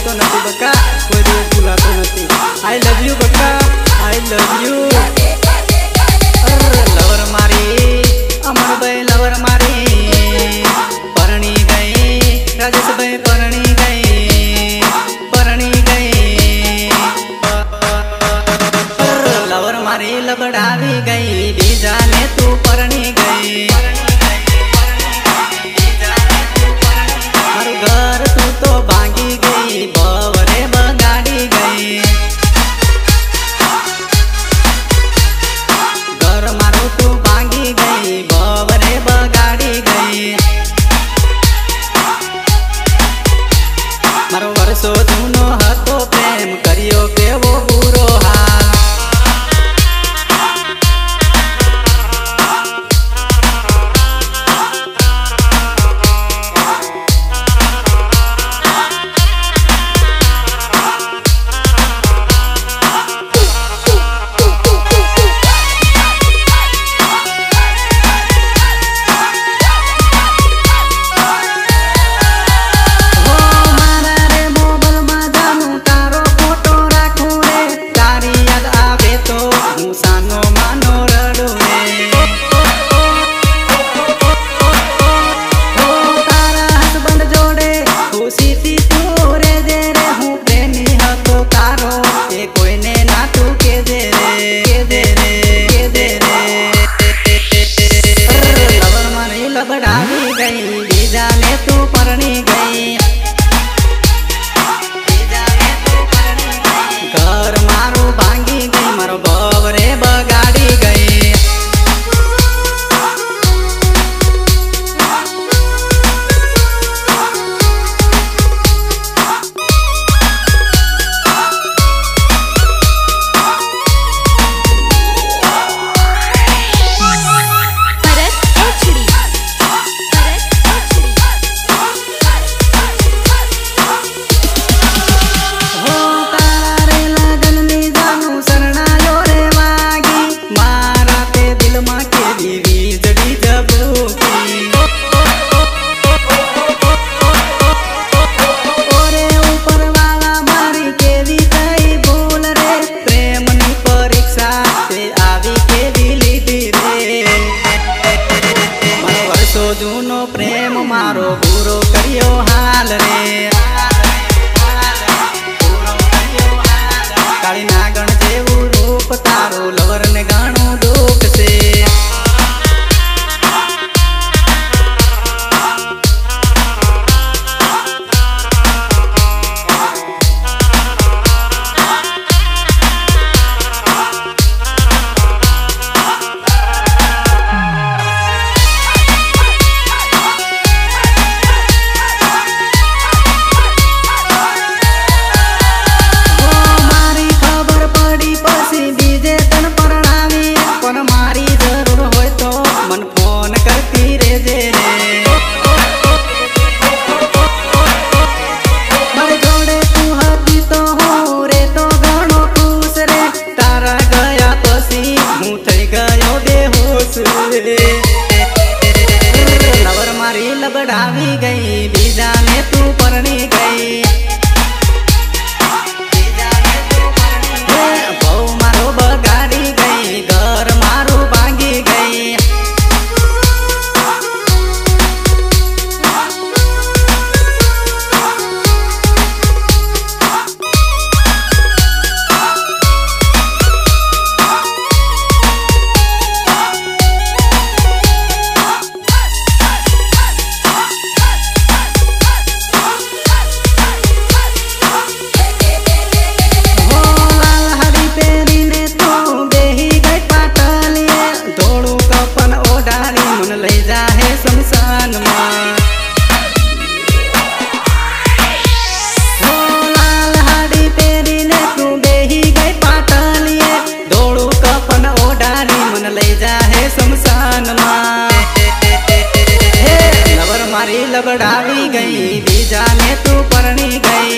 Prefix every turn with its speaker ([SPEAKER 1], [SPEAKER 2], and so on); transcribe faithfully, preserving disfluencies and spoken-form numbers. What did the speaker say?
[SPEAKER 1] भूलतो नहीं बका, कोई दिवस भूलतो नहीं। आई लव यू बका, आई लव यू। लवर मारी अमर भाई लवर मारी परणी गई, राजेश भाई परणी गई, परणी गई। लवर मारी लबड़ावी गई, बीजा ने तू परणी गई। मारू घर तू तो भागी गई, बवरे बगाड़ी गई। घर मारू तू भागी गई, बवरे बगाड़ी गई। मारो वर्षो जूनो हतो प्रेम, करियो केवो बुरो हाल। जूनो प्रेम मारो बुरो करियो हाल रे। काली नागण जेवू रूप तारो, लवर ने गाणो दुख से। लवर मारी लबड़ावी गई, बीजा ने तू परणी गई। बहु मारो बगाड़ी गई, घर मारू भागी गई। लबड़ावी गई, बीजा ने तू परणी गई।